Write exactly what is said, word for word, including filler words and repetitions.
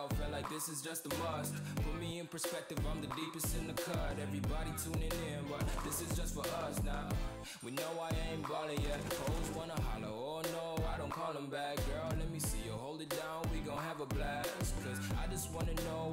out, felt like this is just a must. Put me in perspective, I'm the deepest in the cut. Everybody tuning in, but this is just for us now. We know I ain't ballin' yet. Hoes wanna holler, oh no, I don't call them back. Girl, let me see you hold it down, we gon' have a blast. Cause I just wanna know